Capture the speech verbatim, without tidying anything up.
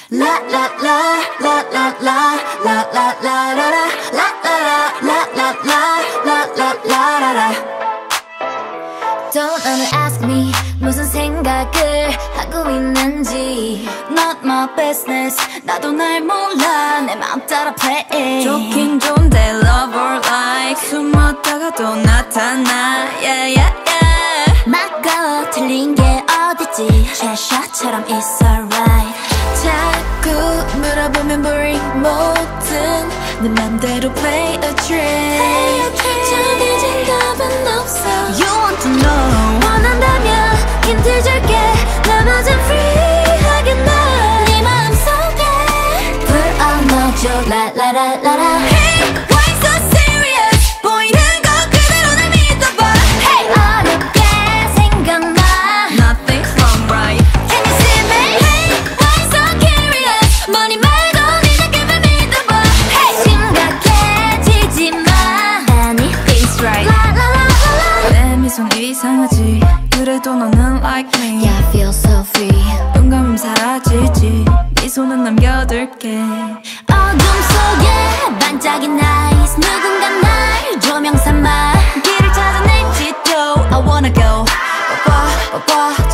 La la la la la la la la la la la la la la la la la la la. Don't ever ask me 무슨 생각을 하고 있는지. Not my business. 나도 날 몰라. 내 맘 따라 play. 좋긴 좋은데 love or like 숨었다가 또 나타나. Yeah yeah yeah. 맞고 틀린 게 어딨지. Cheshire처럼 it's alright. 자꾸 물어보면 boring 뭐든 내 맘대로 play a trick. 정해진 답은 없어. You want to know. 원한다면 힌트 줄게. 나머진 free 하겠나. 네 마음속에 불 안넣어줘. 라라라라라. Hey, why so serious? 보이는 거 그대로 날 믿어봐. Hey, 어렵게 생각나. Nothing's wrong, right? Can you see me? Hey, why so curious? 머니 말고 네 느낌을 믿어봐. Hey, 심각해지지 마. Anything's right. 라라라라라. 내 미소는 이상하지. 그래도 너는 like me. Yeah, I feel so free. 눈 감으면 사라지지. 미소는 남겨둘게. 어둠 속에 반짝인 eyes. 누군가 날 조명 삼아 길을 찾아낼지도 I wanna go. 뽀뽀 뽀뽀